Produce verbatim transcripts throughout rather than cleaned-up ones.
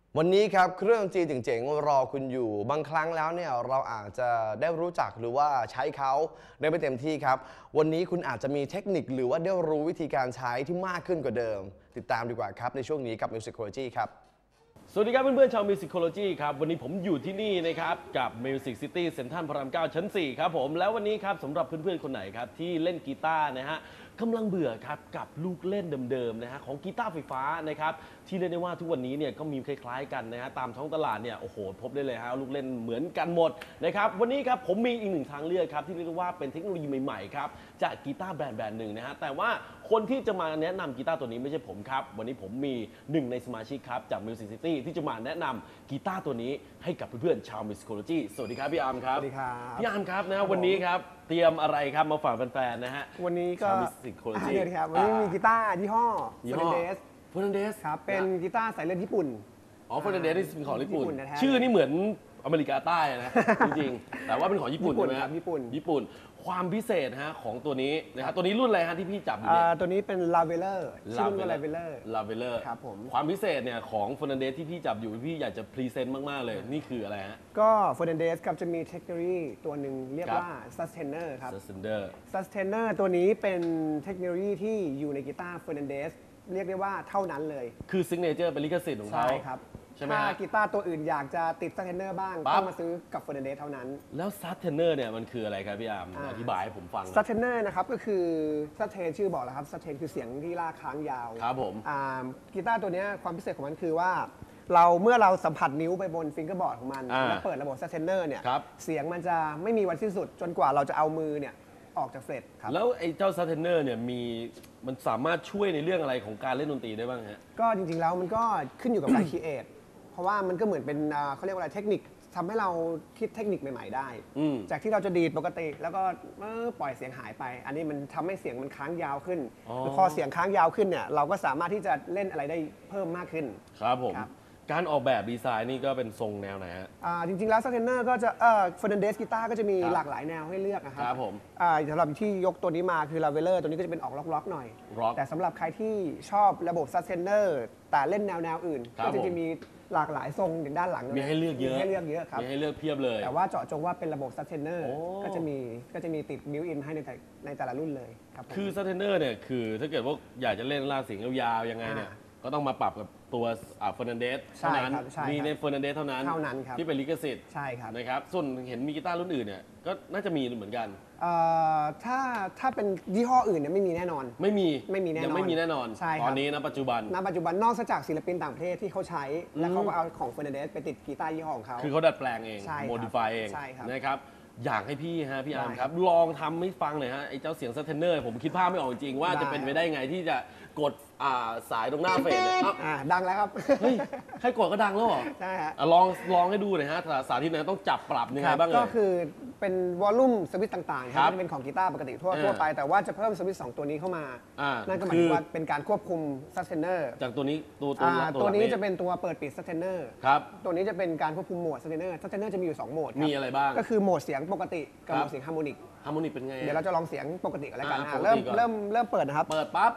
วันนี้ครับเครื่องจีนเจ๋งๆรอคุณอยู่บางครั้งแล้วเนี่ยเราอาจจะได้รู้จักหรือว่าใช้เขาได้ไม่เต็มที่ครับวันนี้คุณอาจจะมีเทคนิคหรือว่าได้รู้วิธีการใช้ที่มากขึ้นกว่าเดิมติดตามดีกว่าครับในช่วงนี้กับ Musicology ครับสวัสดีครับเพื่อนๆชาว Musicology ครับวันนี้ผมอยู่ที่นี่นะครับกับ Music City เซ็นทรัลพระรามเก้าชั้นสี่ครับผมแล้ววันนี้ครับสำหรับเพื่อนๆคนไหนครับที่เล่นกีตาร์นะฮะกำลังเบื่อครับกับลูกเล่นเดิมๆนะฮะของกีตาร์ไฟฟ้านะครับที่เรียกได้ว่าทุกวันนี้เนี่ยก็มีคล้ายๆกันนะฮะตามท้องตลาดเนี่ยโอ้โหพบได้เลยฮะลูกเล่นเหมือนกันหมดนะครับวันนี้ครับผมมีอีกหนึ่งทางเลือกครับที่เรียกได้ว่าเป็นเทคโนโลยีใหม่ๆครับจากกีตาร์แบรนด์แบรนด์หนึ่งนะฮะแต่ว่าคนที่จะมาแนะนำกีตาร์ตัวนี้ไม่ใช่ผมครับวันนี้ผมมีหนึ่งในสมาชิกครับจาก Music City ที่จะมาแนะนำกีตาร์ตัวนี้ให้กับเพื่อนๆชาว Musicology สวัสดีครับพี่อาร์มครับสวัสดีครับพี่อาร์มครับนะวันนี้ครับเตรียมอะไรครับมาฝากแฟนๆนะฮะวันนี้ก็ชาว Musicology เดี๋ยวครับวันนี้มีกีตาร์ยี่ห้อยี่ห้อ Fernandez เฟอร์นันเดสครับเป็นกีตาร์สายเลือดญี่ปุ่นอ๋อเฟอร์นันเดสนี่เป็นของญี่ปุ่นญี่ปุ่นแท้ๆชื่อนี่เหมือนอเมริกาใต้นะ จริงๆแต่ว่าเป็นของญี่ปุ่นญี่ปุ่นใช่ไหมครับญี่ปุ่นญี่ปุ่นความพิเศษฮะของตัวนี้นะครับตัวนี้รุ่นอะไรฮะที่พี่จับอยู่อ่าเนี่ยตัวนี้เป็น Laveler ชื่อรุ่นว่า Laveler ลาเวลเลอร์ครับผมความพิเศษเนี่ยของเฟอร์นันเดสที่พี่จับอยู่พี่อยากจะพรีเซนต์มาก ๆ เลย นี่คืออะไรฮะก็ Fernandez ครับจะมีเทคโนโลยีตัวหนึ่งเรียกครับว่า Sustainer ครับซัสเซนเดอร์ Sustainer ตัวนี้เป็นเทคโนโลยีที่อยู่ในกีตาร์ Fernandez เรียกได้ว่าเท่านั้นเลยคือซิกเนเจอร์เป็นลิขสิทธิ์ของเขาใช่ครับใช่ไหมถ้าฮะกีตาร์ตัวอื่นอยากจะติด Sustainer บ้างปั๊บต้องมาซื้อกับ Fernandez เท่านั้นแล้วซัสเทนเนอร์เนี่ยมันคืออะไรครับพี่อาร์มอ่าอธิบายให้ผมฟังหน่อย Sustainer นะครับก็คือ Sustain ชื่อบอกแล้วครับ Sustain คือเสียงที่ลากค้างยาวครับผมอ่ากีตาร์ตัวเนี้ยความพิเศษของมันคือว่า เราเมื่อเราสัมผัสนิ้วไปบนฟิงเกอร์บอร์ดของมันอ่าแล้วเปิดระบบ Sustainer เนี่ยครับเสียงมันจะไม่มีวันสิ้นสุด จนกว่าเราจะเอามือเนี่ยออกจากเฟลตครับแล้วไอ้เจ้าซัสเทนเนอร์เนี่ยมีมันสามารถช่วยในเรื่องอะไรของการเล่นดนตรีได้บ้างฮะก็จริงๆแล้วมันก็ขึ้นอยู่กับการ คิดเอทเพราะว่ามันก็เหมือนเป็นอ่าเขาเรียกว่าอะไรเทคนิคทำให้เราคิดเทคนิคใหม่ๆได้อืมจากที่เราจะดีดปกติ แล้วก็เอ่อปล่อยเสียงหายไป อันนี้มันทำให้เสียงมันค้างยาวขึ้นอ๋อแล้วพอเสียงค้างยาวขึ้นเนี่ยเราก็สามารถที่จะเล่นอะไรได้เพิ่มมากขึ้นครับผมครับการออกแบบดีไซน์นี่ก็เป็นทรงแนวไหนฮะอ่าจริงๆแล้วสเตนเนอร์ก็จะเอ่อเฟอร์นันเดสกีตาร์ก็จะมีครับหลากหลายแนวให้เลือกนะครัครับผมอ่าสำหรับที่ยกตัวนี้มาคือลาเวลเลอร์ตัวนี้ก็จะเป็นออกล็อกๆหน่อยร็อกแต่สำหรับใครที่ชอบระบบซัสเทนเนอร์แต่เล่นแนวแนวอื่นครับก็จะผมจะมีหลากหลายทรงอย่างด้านหลังมีให้เลือกเยอะมีให้เลือกเยอะครับมีให้เลือกเพียบเลยแต่ว่าเจาะจงว่าเป็นระบบซัสเทนเนอร์โอ้ก็จะมีก็จะมีติดบิวอินให้ในแต่ในแต่ละรุ่นเลยครับผมคือซัสเทนเนอร์เนี่ยคือถ้าเกิดว่าอยากจะเล่นลากเสียงยาวๆยังไงเนี่ยอ่าก็ต้องมาปรับกับตัวเฟอร์นันเดสใช่เท่านั้นครับใช่ครับมีในเฟอร์นันเดสเท่านั้นเท่านั้นครับที่เป็นลิขสิทธิ์ใช่ครับนะครับส่วนเห็นมีกีตาร์รุ่นอื่นเนี่ยก็น่าจะมีเหมือนกันเอ่อถ้าถ้าเป็นยี่ห้ออื่นเนี่ยไม่มีแน่นอนไม่มีไม่มีแน่นอนยังไม่มีแน่นอนใช่ครับตอนนี้นะปัจจุบันณปัจจุบันนอกจากศิลปินต่างประเทศที่เขาใช้ แล้วเขาก็เอาของเฟอร์นันเดสไปติดกีตาร์ยี่ห้อของเขาคือเขาดัดแปลงเองใช่ครับโมดิฟายเองใช่ครับนะครับอยากให้พี่ฮะพี่อาร์มได้ครับลองทำให้ฟังหน่อยฮะไอ้เจ้าเสียงซัสเทนเนอร์ผมคิดภาพไม่ออกจริงๆว่าได้จะเป็นไปได้ไงที่จะกดอ่าสายตรงหน้าเฟซเนี่ยอ้าวอ่าดังแล้วครับเฮ้ยแค่กดก็ดังแล้วเหรอใช่ฮะอ่ะลองลองให้ดูหน่อยฮะสาสาธิตหน่อยต้องจับปรับยังไงบ้างเอ่ก็ยคือเป็นวอลลุ่มสวิตช์ต่างๆครับที่เป็นของกีตาร์ปกติทั่วเออทั่วไป แต่ว่าจะเพิ่มสวิตช์สองตัวนี้เข้ามาอ่านั่นก็หมายคืถึองว่าเป็นการควบคุมซัสเทนเนอร์จากตัวนี้ตัวตัวอ่าหลักตัวนี้หลักจะเป็นตัวเปิดปิดซัสเทนเนอร์ครับตัวนี้จะเป็นการควบคุมโหมดซัสเทนเนอร์ซัสเทนเนอร์จะมีอยู่สองโหมดคบมีอะไรบ้างก็คือโหมดเสียงปกติกับคโหรับมดเสียงฮาร์โมนิกฮาร์โมนิกเป็นไงเดี๋ยวเราจะลองเสียงปกติกันแล้วกันอ่าอ่ะปกติเริ่มก่อนเริ่มเริ่มเปิดนะครับเปิดปั๊บ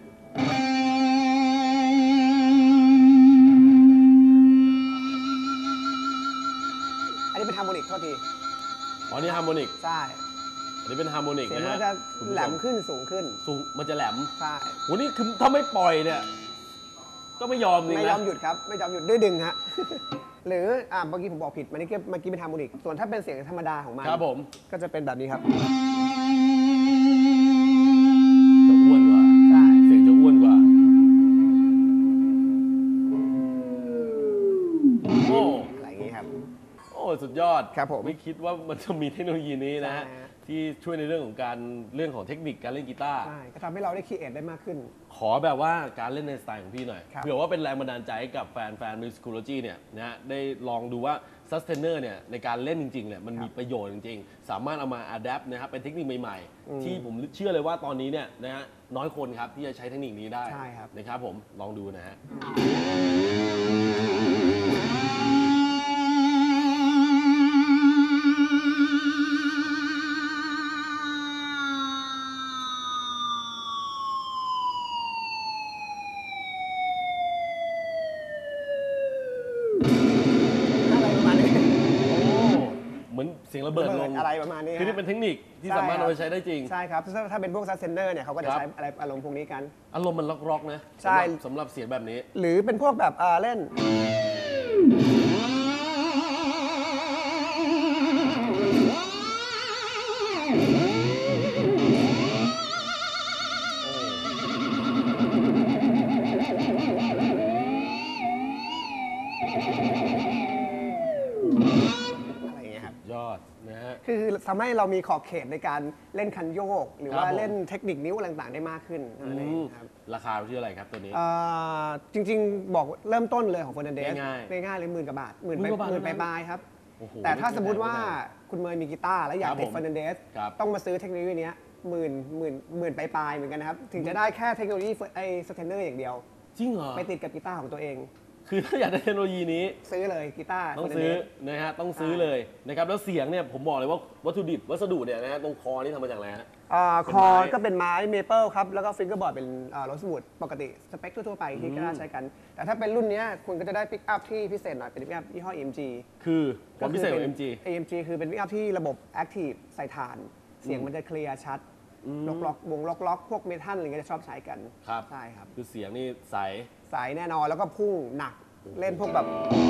อันนี้เป็นฮาร์โมนิกโทษทีอ๋อนี่ฮาร์โมนิกใช่อันนี้เป็นฮาร์โมนิกเสียงนะมันฮะจะคุณผู้ชแหลมขึ้นสูงขึ้นสูงมันจะแหลมใช่โหนี่คือถ้าไม่ปล่อยเนี่ยก็ไม่ยอมจริงไม่นะยอมหยุดครับไม่ยอมหยุดด้วยดึงฮะ หรืออ่าเมื่อกี้ผมบอกผิดเมื่อกี้เมื่อกี้เป็นฮาร์โมนิกส่วนถ้าเป็นเสียงธรรมดาของมันครับผมก็จะเป็นแบบนี้ครับจะอ้วนกว่าใช่เสียงจะอ้วนกว่าโอ้อะไรอย่างนี้ครับโอ้สุดยอดครับผมไม่คิดว่ามันจะมีเทคโนโลยีนี้นะฮะใช่ฮะที่ช่วยในเรื่องของการเรื่องของเทคนิคการเล่นกีตาร์ใช่ก็ทำให้เราได้คิดเอทได้มากขึ้นขอแบบว่าการเล่นในสไตล์ของพี่หน่อยครับเผื่อว่าเป็นแรงบันดาลใจให้กับแฟนแฟน Musicology เนี่ยนะฮะได้ลองดูว่า Sustainer เนี่ยในการเล่นจริงๆเนี่ยมันมีประโยชน์จริงๆ สามารถเอามา adapt นะครับเป็นเทคนิคใหม่ๆ ที่ผมเชื่อเลยว่าตอนนี้เนี่ยนะฮะน้อยคนครับที่จะใช้เทคนิคนี้ได้ใช่ครับนะครับผมลองดูนะฮะสียงระเบิดลงอะไรประมาณนี้คือนี่เป็นเทคนิคที่สามารถเอาไปใช้ได้จริงใช่ครับถ้าถ้าเป็นพวกซัสเซนเนอร์เนี่ยเขาก็จะครับใช้อะไรอารมณ์พวกนี้กันอารมณ์มันล็อกๆนะใช่สำหรับสำหรับเสียงแบบนี้หรือเป็นพวกแบบเอ่อเล่นอะไรอย่างเงี้ยครับยอดนะฮะคือทำให้เรามีขอบเขตในการเล่นคันโยก หรือว่าครับผมเล่นเทคนิคนิ้วอะไรต่างๆได้มากขึ้นนั่นเองครับราคาอยู่ที่อะไรครับตัวนี้เอ่อจริงๆบอกเริ่มต้นเลยของ Fernandez ง่ายๆง่ายๆเลยหมื่นกว่าบาทหมื่นหมื่ไปนกว่าบาทหมื่นไปเท่านั้นปลายๆครับโอ้โหแต่ถ้าสมมติว่าไม่แพงคุณเมย์มีกีตาร์แล้วอยากครับติดผม Fernandez ครับต้องมาซื้อเทคโนโลยีเนี้ยหมื่นหมื่นหมื่นไปปลายๆเหมือนกันนะครับ ถึงจะได้แค่เทคโนโลยีไอ้สเตนเนอร์อย่างเดียวจริงเหรอไปติดกับกีตาร์ของตัวเองคือถ้าอยากได้เทคโนโลยีนี้ซื้อเลยกีตาร์ต้องซื้อ Fernandez นะฮะต้องซื้อเลยนะครับแล้วเสียงเนี่ยผมบอกเลยว่าวัตถุดิบวัสดุเนี่ยนะฮะตรงคอนี่ทำมาจากอะไรฮะอ่าเป็นคอไม้ก็เป็นไม้เมเปิลครับ แล้วก็ฟิงเกอร์บอร์ดเป็นโรสวูดปกติสเปคทั่วๆไปที่ก็ใช้กัน แต่ถ้าเป็นรุ่นเนี้ยคุณก็จะได้ปิกอัพที่พิเศษหน่อยเป็นปิกอัพยี่ห้อ เอ็ม จีคือความพิเศษของป็เอ็นม จีเอ็ม จี คือเป็นปิกอัพที่ระบบ Active ใส่ถ่าน เสียงมันจะเคลียร์ชัด ล็อกล็อกวงล็อกล็อกพวกเมทัลอะไรเงี้ยจะชอบใช้กันครับใช่ครับคือเสียงนี่ใสสายแน่นอนแล้วก็พุ่งหนักเล่นพวกแบบ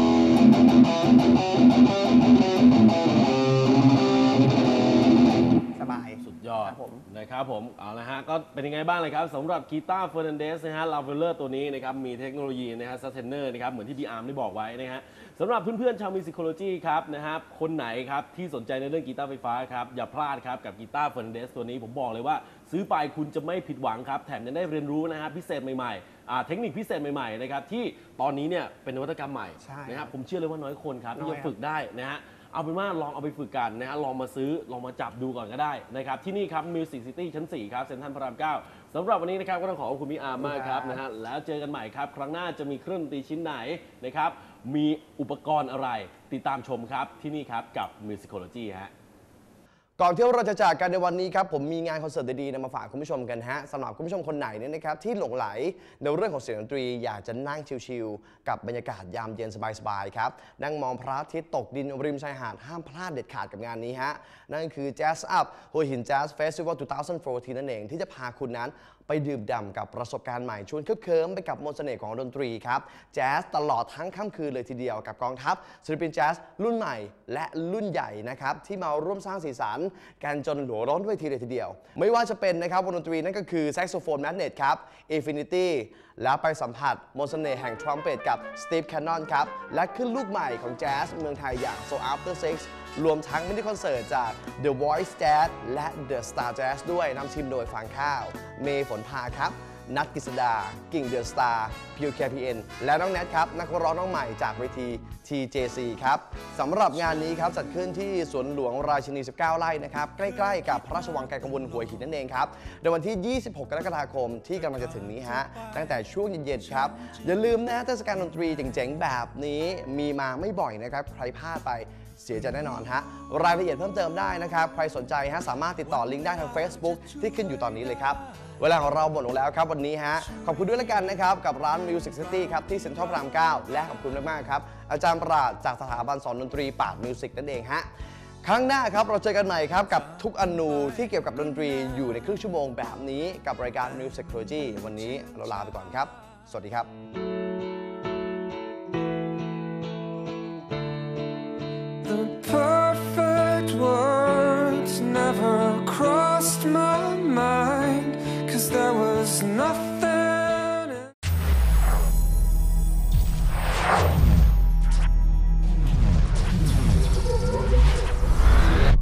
สบายสุดยอดครับผมนะครับผมเอาละฮะก็เป็นยังไงบ้างเลยครับสำหรับกีตาร์เฟอร์นันเดสนะฮะลาเวลเลอร์ตัวนี้นะครับมีเทคโนโลยีนะฮะซัสเทนเนอร์นะครับเหมือนที่พี่อาร์มได้บอกไว้นะฮะสำหรับเพื่อนๆชาวมิวสิคโลจีครับนะฮะคนไหนครับที่สนใจในเรื่องกีตาร์ไฟฟ้าครับอย่าพลาดครับกับกีตาร์เฟอร์นันเดสตัวนี้ผมบอกเลยว่าซื้อไปคุณจะไม่ผิดหวังครับแถมยังได้เรียนรู้นะฮะพิเศษใหม่ๆอ่าเทคนิคพิเศษใหม่ๆนะครับที่ตอนนี้เนี่ยเป็นนวัตกรรมใหม่ใช่นะครับผมเชื่อเลยว่าน้อยคนครับที่น้อยจะครับฝึกได้นะฮะ เอาเป็นว่าลองเอาไปฝึกกันนะฮะลองมาซื้อลองมาจับดูก่อนก็ได้นะครับที่นี่ครับ Music City ชั้น สี่ ครับเซ็นทรัลพระรามเก้าสำหรับวันนี้นะครับก็ต้องขอขอบคุณพี่อาร์มมากครับนะฮะแล้วเจอกันใหม่ครับ ครั้งหน้าจะมีเครื่องดนตรีชิ้นไหนนะครับมีอุปกรณ์อะไรติดตามชมครับที่นี่ครับกับ Musicology ฮะก่อนที่เราจะจากกันในวันนี้ครับผมมีงานคอนเสิร์ตดีๆนำมาฝากคุณผู้ชมกันฮะสำหรับคุณผู้ชมคนไหนเนี่ยนะครับที่หลงไหลในเรื่องของเสียงดนตรีอยากจะนั่งชิลๆกับบรรยากาศยามเย็นสบายๆครับนั่งมองพระอาทิตย์ตกดินริมชายหาดห้ามพลาดเด็ดขาดกับงานนี้ฮะนั่นคือ Jazz Up หัวหิน Jazz Festival สองพันสิบสี่ นั่นเองที่จะพาคุณนั้นไปดื่มด่ำกับประสบการณ์ใหม่ชวนเคลิบเคลิ้มไปกับมนต์เสน่ห์ของดนตรีครับแจ๊สตลอดทั้งค่ำคืนเลยทีเดียวกับกองทัพศิลปินแจ๊สรุ่นใหม่และรุ่นใหญ่นะครับที่มาร่วมสร้างสีสันกันจนหัวร้อนเวทีเลยทีเดียว ไม่ว่าจะเป็นนะครับวงดนตรีนั่นก็คือแซกโซโฟนแมกเนตครับ Infinity แล้วไปสัมผัสมนต์เสน่ห์แห่งทรัมเป็ตกับ Steve Cannon ครับและขึ้นลูกใหม่ของแจ๊สเมืองไทยอย่าง So After Six รวมทั้งมินิคอนเสิร์ตจาก The Voice Jazz และ The Star Jazz ด้วยนำทีมโดยฟางข้าว เมย์ฝนพาครับ นัทกฤษดา กิ่งเดอะสตาร์พิว เค พี เอ็น และน้องแนทครับ นักร้องน้องใหม่จากเวที ที เจ ซี ครับสำหรับงานนี้ครับจัดขึ้นที่สวนหลวงราชินี สิบเก้า ไร่นะครับ ใกล้ๆกับพระราชวังไกลกังวลหัวหินนั่นเองครับในวันที่ ยี่สิบหก กรกฎาคมที่กำลังจะถึงนี้ฮะตั้งแต่ช่วงเย็นๆครับอย่าลืมนะเทศกาลดนตรีเจ๋งๆแบบนี้มีมาไม่บ่อยนะครับใครพลาดไปเสียใจแน่นอนฮะรายละเอียดเพิ่มเติมได้นะครับใครสนใจฮะสามารถติดต่อลิงก์ได้ทาง Facebook ที่ขึ้นอยู่ตอนนี้เลยครับเวลาของเราหมดลงแล้วครับวันนี้ฮะขอบคุณด้วยแล้วกันนะครับกับร้าน Music City ครับที่เซ็นทรัลพระรามเก้าและขอบคุณมากๆครับอาจารย์ปราดจากสถาบันสอนดนตรีป่ามิวสิกนั่นเองฮะครั้งหน้าครับเราเจอกันใหม่ครับกับทุกอนูที่เกี่ยวกับดนตรีอยู่ในครึ่งชั่วโมงแบบนี้กับรายการ Musicology วันนี้เราลาไปก่อนครับสวัสดีครับ The